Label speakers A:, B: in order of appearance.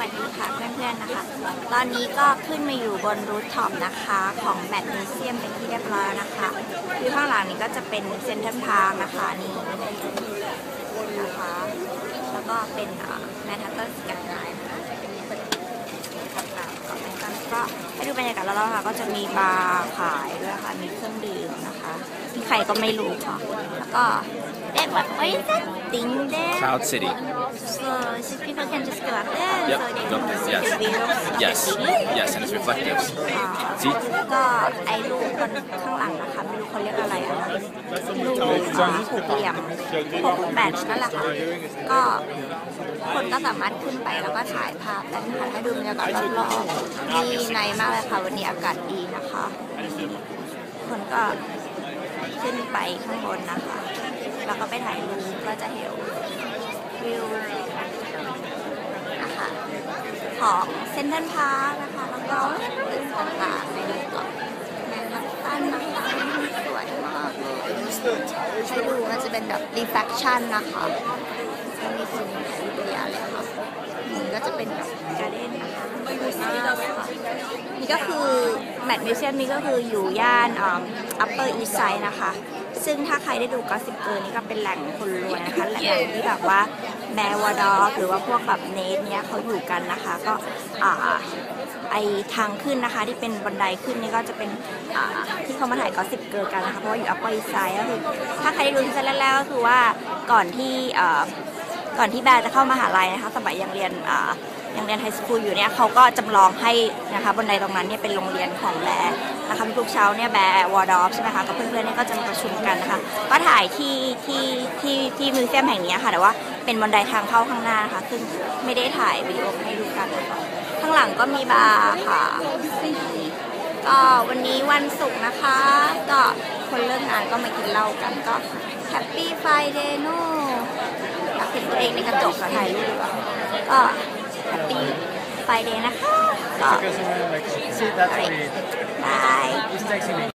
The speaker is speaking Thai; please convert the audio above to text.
A: สดีค่ะเพื่อนๆนะคะตอนนี้ก็ขึ้นมาอยู่บนรูฟท็อปนะคะของแบทมิวเซียมเป็นที่เรียบร้อยนะคะคือข้างหลังนี้ก็จะเป็นเซ็นทรัลพาร์คนะคะนี่นะคะแล้วก็เป็นแมนฮัตตันสแควร์นะคะต่างๆก็ให้ดูบรรยากาศรอบๆค่ะก็จะมีบาร์ขายด้วยค่ะมีเครื่องดื่มนะคะที่ใครก็ไม่รู้ค่ะแล้วก็what is that thing there?
B: Cloud City.
A: So people can just go out there
B: Yep.
A: so they can see
B: Yes.
A: the view of the
B: Yes.
A: city.
B: Yes, and it's reflective. See?
A: ก็ไอ้รูปข้างหลังนะคะไม่รู้เขาเรียกอะไรอะรูปหกเหลี่ยม6 แบบนั่นแหละค่ะก็คนก็สามารถขึ้นไปแล้วก็ถ่ายภาพได้นะคะให้ดูบรรยากาศรอบๆดีในมากเลยค่ะวันนี้อากาศดีนะคะคนก็ขึ้นไปข้างบนนะคะแล้วก็ไปถ่ายรูปก็จะเห็นวิวนะคะของเซ็นทรัลพาร์คนะคะแล้วก็ตึกต่างๆในนี้ก็แมนฮัตตันนะคะสวยมากเลยให้ดูมันจะเป็นแบบ reflection นะคะจะมีคนถ่ายรูปเยอะเลยค่ะนี่ก็จะเป็นแบบการ์เด้นนะคะนี่ก็คือแมทมิวเซียมนี่ก็คืออยู่ย่านUpper East Side นะคะซึ่งถ้าใครได้ดูGossip Girlนี่ก็เป็นแหล่งคนรวยนะคะแหล่งที่แบบว่าแมวดอฟหรือว่าพวกแบบเนทเนี้ยเขาอยู่กันนะคะก็ไอทางขึ้นนะคะที่เป็นบันไดขึ้นนี่ก็จะเป็นที่เขามาถ่ายGossip Girlกันนะคะเพราะว่าอยู่Upper East Sideก็คือถ้าใครได้ดูซีซั่นแรกๆก็คือว่าก่อนที่แบร์จะเข้ามหาลัยนะคะสมัยยังเรียนไฮสคูลอยู่เนี่ยเขาก็จำลองให้นะคะบนไดตรงนั้นเนี่ยเป็นโรงเรียนของแบร์นะคะทุกเช้าเนี่ยแบร์วอร์ดอฟใช่ไหมคะกับเพื่อนๆเนี่ยก็จะมาประชุมกันนะคะก็ถ่ายที่มิวเซียมแห่งนี้ค่ะแต่ว่าเป็นบันไดทางเข้าข้างหน้านะคะซึ่งไม่ได้ถ่ายวิดีโอให้ดูกันนะคะข้างหลังก็มีบาร์ค่ะก็วันนี้วันศุกร์นะคะก็คนเลิกงานก็มากินเหล้ากันก็แฮปปี้ไฟเดย์โน่อยากเห็นตัวเองในกระจกถ่ายรูปก็แฮปปี้ไฟเดย์นะคะก็บาย